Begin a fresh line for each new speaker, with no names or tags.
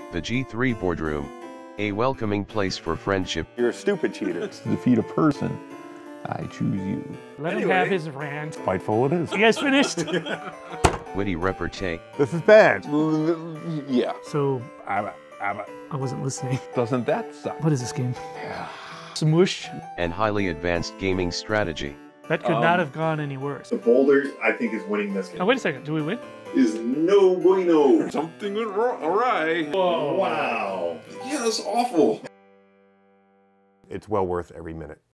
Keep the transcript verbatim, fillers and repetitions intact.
The G three Boardroom, a welcoming place for friendship.
You're a stupid cheater.
To defeat a person, I choose you.
Let
Anyway.
him have his rant.
Spiteful it is.
You guys finished?
Witty repartee.
This is bad.
Yeah.
So,
Abba, abba.
I wasn't listening.
Doesn't that suck?
What is this game? Smoosh.
And highly advanced gaming strategy.
That could
Um,
not have gone any worse.
The Boulders, I think, is winning this game.
Oh, wait a second. Do we win?
Is no bueno.
Something went wrong. Awry.
Wow. Yeah, that's awful.
It's well worth every minute.